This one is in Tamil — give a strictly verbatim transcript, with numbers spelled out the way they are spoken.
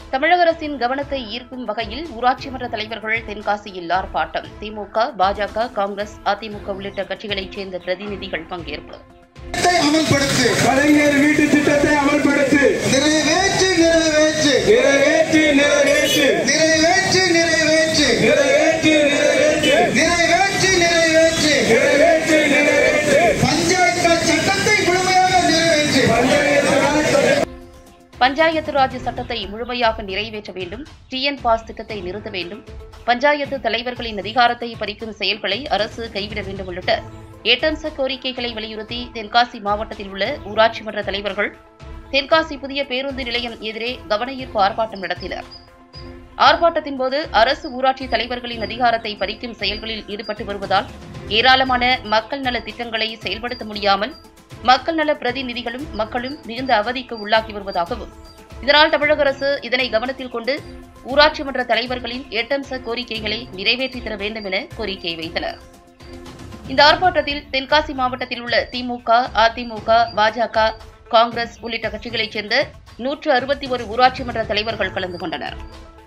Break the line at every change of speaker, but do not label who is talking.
தமிழக அரசின் கவனத்தை ஈர்க்கும் வகையில் ஊராட்சி மன்ற தலைவர்கள் தென்காசியில் ஆர்ப்பாட்டம். திமுக, பாஜக, காங்கிரஸ், அதிமுக உள்ளிட்ட கட்சிகளைச் சேர்ந்த பிரதிநிதிகள் பங்கேற்பு.
அமல்படுத்து
கலைஞர் வீட்டு திட்டத்தை அமல்படுத்து
நிறைவேற்று நிறைவேற்று
நிறைவேற்று நிறைவேற்று
நிறைவேற்று நிறைவேற்று
நிறைவேற்று நிறைவேற்று
நிறைவேற்று நிறைவேற்று
நிறைவேற்று நிறைவேற்று
பஞ்சாயத்து ராஜ் சட்டத்தை முழுமையாக நிறைவேற்று
பஞ்சாயத்து ராஜ் சட்டத்தை முழுமையாக நிறைவேற்ற வேண்டும். டிஎன் பாஸ் திட்டத்தை நிறுத்த வேண்டும். பஞ்சாயத்து தலைவர்களின் அதிகாரத்தை பறிக்கும் செயல்களை அரசு கைவிட வேண்டும் உள்ளிட்ட எட்டம்ச கோரிக்கைகளை வலியுறுத்தி தென்காசி மாவட்டத்தில் உள்ள ஊராட்சி மன்ற தலைவர்கள் தென்காசி புதிய பேருந்து நிலையம் எதிரே கவனஈர்ப்பு ஆர்ப்பாட்டம் நடத்தினர். ஆர்ப்பாட்டத்தின் போது அரசு ஊராட்சி தலைவர்களின் அதிகாரத்தை பறிக்கும் செயல்களில் ஈடுபட்டு வருவதால் ஏராளமான மக்கள் நல திட்டங்களை செயல்படுத்த முடியாமல் மக்கள் நல பிரதிநிதிகளும் மக்களும் மிகுந்த அவதிக்கு உள்ளாகி வருவதாகவும், இதனால் தமிழக அரசு இதனை கவனத்தில் கொண்டு ஊராட்சி மன்ற தலைவர்களின் எட்டம்ச கோரிக்கைகளை நிறைவேற்றித் தர வேண்டும் என கோரிக்கை வைத்தனர். இந்த ஆர்ப்பாட்டத்தில் தென்காசி மாவட்டத்தில் உள்ள திமுக, அதிமுக, பாஜக, காங்கிரஸ் உள்ளிட்ட கட்சிகளைச் சேர்ந்த நூற்று அறுபத்தி ஒரு ஊராட்சி மன்ற தலைவர்கள் கலந்து கொண்டனர்.